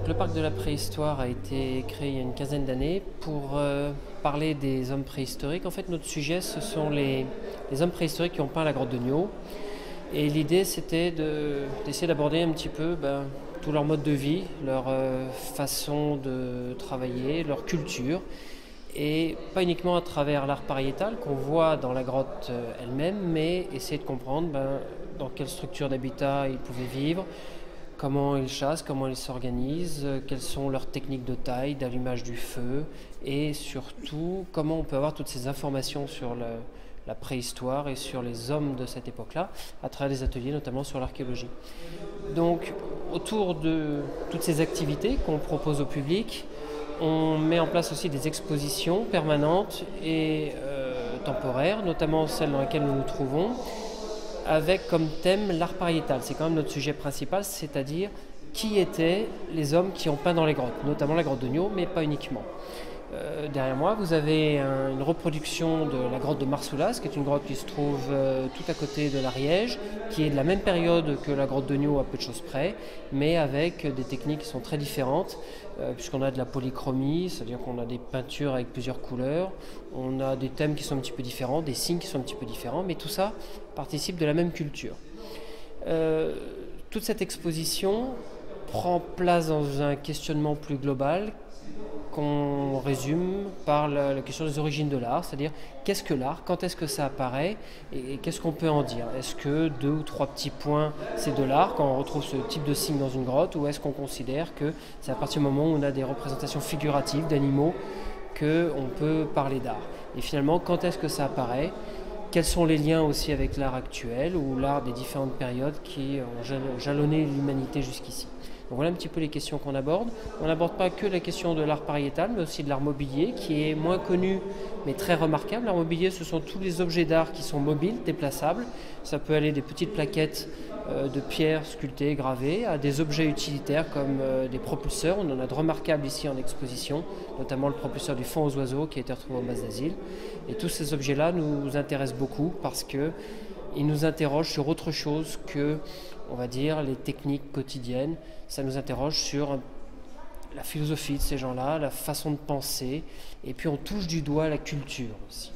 Donc le parc de la préhistoire a été créé il y a une quinzaine d'années pour parler des hommes préhistoriques. En fait, notre sujet, ce sont les hommes préhistoriques qui ont peint la grotte de Niaux. Et l'idée, c'était d'essayer d'aborder un petit peu tout leur mode de vie, leur façon de travailler, leur culture. Et pas uniquement à travers l'art pariétal qu'on voit dans la grotte elle-même, mais essayer de comprendre dans quelle structure d'habitat ils pouvaient vivre, comment ils chassent, comment ils s'organisent, quelles sont leurs techniques de taille, d'allumage du feu, et surtout comment on peut avoir toutes ces informations sur la préhistoire et sur les hommes de cette époque-là, à travers des ateliers, notamment sur l'archéologie. Donc, autour de toutes ces activités qu'on propose au public, on met en place aussi des expositions permanentes et temporaires, notamment celle dans laquelle nous nous trouvons, avec comme thème l'art pariétal. C'est quand même notre sujet principal, c'est-à-dire qui étaient les hommes qui ont peint dans les grottes, notamment la grotte de Niaux, mais pas uniquement. Derrière moi, vous avez une reproduction de la grotte de Marsoulas, qui est une grotte qui se trouve tout à côté de l'Ariège, qui est de la même période que la grotte de Niaux à peu de choses près, mais avec des techniques qui sont très différentes, puisqu'on a de la polychromie, c'est-à-dire qu'on a des peintures avec plusieurs couleurs, on a des thèmes qui sont un petit peu différents, des signes qui sont un petit peu différents, mais tout ça participe de la même culture. Toute cette exposition prend place dans un questionnement plus global qu'on résume par la question des origines de l'art, c'est-à-dire qu'est-ce que l'art, quand est-ce que ça apparaît et qu'est-ce qu'on peut en dire. Est-ce que 2 ou 3 petits points c'est de l'art quand on retrouve ce type de signe dans une grotte, ou est-ce qu'on considère que c'est à partir du moment où on a des représentations figuratives d'animaux qu'on peut parler d'art. Et finalement, quand est-ce que ça apparaît? Quels sont les liens aussi avec l'art actuel ou l'art des différentes périodes qui ont jalonné l'humanité jusqu'ici? Donc voilà un petit peu les questions qu'on aborde. On n'aborde pas que la question de l'art pariétal, mais aussi de l'art mobilier, qui est moins connu, mais très remarquable. L'art mobilier, ce sont tous les objets d'art qui sont mobiles, déplaçables. Ça peut aller des petites plaquettes de pierre sculptées, gravées, à des objets utilitaires comme des propulseurs. On en a de remarquables ici en exposition, notamment le propulseur du fond aux oiseaux qui a été retrouvé au Mas d'Asile. Et tous ces objets-là nous intéressent beaucoup parce qu'ils nous interrogent sur autre chose que, on va dire, les techniques quotidiennes. Ça nous interroge sur la philosophie de ces gens-là, la façon de penser, et puis on touche du doigt la culture aussi.